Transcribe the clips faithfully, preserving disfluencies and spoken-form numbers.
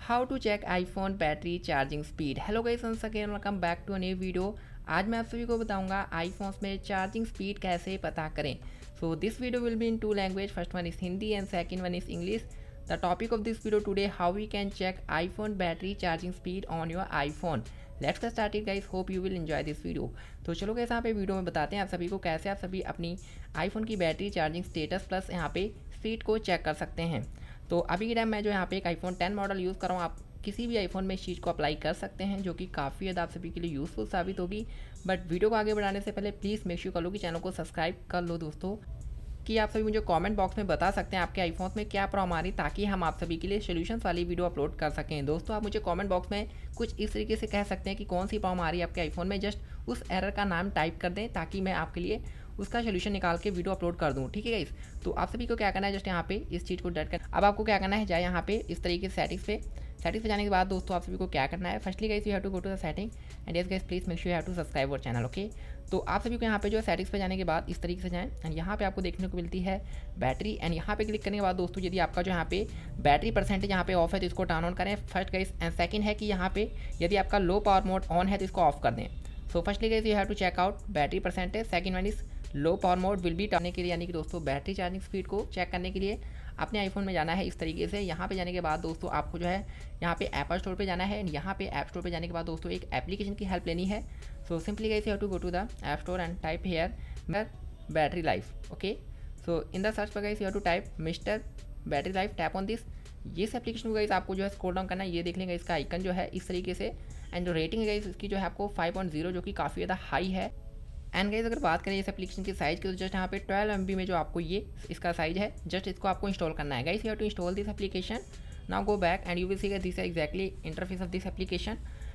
How to check iPhone battery charging speed. Hello guys, once again welcome back to a new video. आज मैं आप सभी को बताऊंगा आईफोन्स में चार्जिंग स्पीड कैसे पता करें। So this video will be in two language, first one is Hindi and second one is English. The topic of this video today, how we can check iPhone battery charging speed on your iPhone. Let's get started guys, hope you will enjoy this video. तो चलो guys, यहाँ पे video में बताते हैं आप सभी को कैसे आप सभी अपनी आईफोन की बैटरी चार्जिंग स्टेटस प्लस यहाँ पे स्पीड को चेक कर सकते हैं। तो अभी के टाइम मैं जो यहाँ पे एक आईफोन टेन मॉडल यूज़ कर रहा हूँ, आप किसी भी आईफोन में इस चीज़ को अप्लाई कर सकते हैं, जो कि काफ़ी ज़्यादा आप सभी के लिए यूज़फुल साबित होगी। बट वीडियो को आगे बढ़ाने से पहले प्लीज़ मेक श्योर कर लो कि चैनल को सब्सक्राइब कर लो दोस्तों, कि आप सभी मुझे कमेंट बॉक्स में बता सकते हैं आपके आईफोन में क्या प्रॉब्लम आ रही, ताकि हम आप सभी के लिए सोल्यूशंस वाली वीडियो अपलोड कर सकें। दोस्तों आप मुझे कमेंट बॉक्स में कुछ इस तरीके से कह सकते हैं कि कौन सी प्रॉब्लम आ रही है आपके आईफोन में, जस्ट उस एरर का नाम टाइप कर दें ताकि मैं आपके लिए उसका सोल्यूशन निकाल के वीडियो अपलोड कर दूँ। ठीक है गाइस, तो आप सभी को क्या करना है, जस्ट यहाँ पे इस चीज़ को डट कर अब आपको क्या करना है, जाए यहाँ पे इस तरीके से सेटिंग्स पे सेटिंग्स पे जाने के बाद दोस्तों आप सभी को क्या करना है, firstly guys you have to go to the setting and yes guys please make sure you have to subscribe our channel. Okay, तो आप सभी को यहाँ पे जो सेटिंग्स पे जाने के बाद इस तरीके से जाएं एंड यहाँ पे आपको देखने को मिलती है बैटरी, एंड यहाँ पे क्लिक करने के बाद दोस्तों यदि आपका जो यहाँ पे बैटरी परसेंटेज यहाँ पे ऑफ है तो इसको टर्न ऑन करें फर्स्ट गाइस, एंड सेकंड है कि यहाँ पे यदि आपका लो पावर मोड ऑन है तो इसको ऑफ कर दें। So firstly guys you have to check out battery percentage, second one is low power mode will be करने के लिए, यानी कि दोस्तों बैटरी चार्जिंग स्पीड को चेक करने के लिए अपने आईफोन में जाना है इस तरीके से। यहाँ पे जाने के बाद दोस्तों आपको जो है यहाँ पे एप्पल स्टोर पे जाना है, एंड यहाँ पे ऐप स्टोर पे जाने के बाद दोस्तों एक एप्लीकेशन की हेल्प लेनी है। So simply guys you have to go to the app store and type here battery life. Okay, so in the search पर guys you have to type mister battery life, tap on this. इस application को guys आपको जो है scroll down करना है, ये देख लेंगे इसका आइकन जो है इस तरीके से, एंड जो रेटिंग है गाइस इसकी जो है आपको फाइव पॉइंट जीरो, जो कि काफ़ी ज़्यादा हाई है। एंड गाइस अगर बात करें इस एप्लीकेशन की साइज़ की, तो जस्ट यहाँ पे ट्वेल्व एम बी में जो आपको ये इसका साइज़ है, जस्ट इसको आपको इंस्टॉल करना है। Guys you have to install this application. Now go back and you will see that this exactly interface of this application.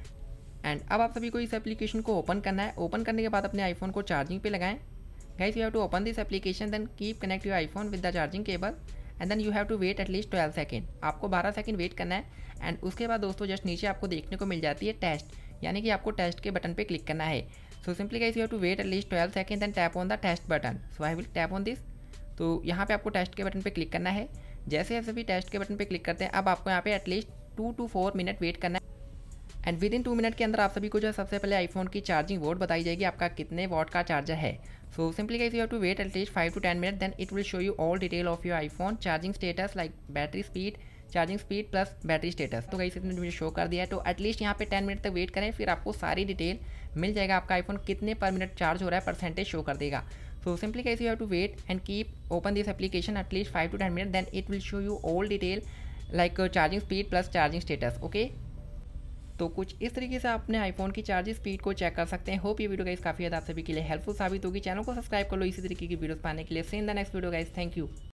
And अब आप सभी को इस एप्लीकेशन को ओपन करना है। ओपन करने के बाद अपने आईफोन को चार्जिंग पे लगाएं। Guys you have to open this application, then keep connect your iPhone with the charging cable, and then you have to wait at least twelve second. आपको बारह सेकेंड वेट करना है। एंड उसके बाद दोस्तों जस्ट नीचे आपको देखने को मिल जाती है टेस्ट, यानी कि आपको टेस्ट के बटन पे क्लिक करना है। So simply guys you have to wait at least twelve second and tap on the test button. So I will tap on this. तो यहाँ पे आपको टेस्ट के बटन पे क्लिक करना है। जैसे आप सभी टेस्ट के बटन पे क्लिक करते हैं, अब आपको यहाँ पे at least two to four minute wait करना है, and within two minute के अंदर आप सभी को जो है सबसे पहले आईफोन की चार्जिंग वोट बताई जाएगी, आपका कितने वॉट का चार्जर है। So simply guys you have to wait at least five to ten minute, then it will show you all detail of your iPhone charging status like battery speed, charging speed plus battery status. तो guys इसने मुझे show कर दिया है, तो at least यहाँ पे ten minute तक वेट करें, फिर आपको सारी डिटेल मिल जाएगा, आपका आईफोन कितने पर मिनट चार्ज हो रहा है परसेंटेज शो कर देगा। So simply guys you have to wait and keep open this application at least five to ten minute, then it will show you all detail like charging speed plus charging status. Okay, तो कुछ इस तरीके से आप अपने iPhone की charging speed को check कर सकते हैं। होप ये वीडियो गाइस काफ़ी ज़्यादा आप सभी के लिए हेल्पफुल साबित होगी। चैनल को सब्सक्राइब कर लो इसी तरीके की वीडियोस पाने के लिए। See in the next video guys, thank you.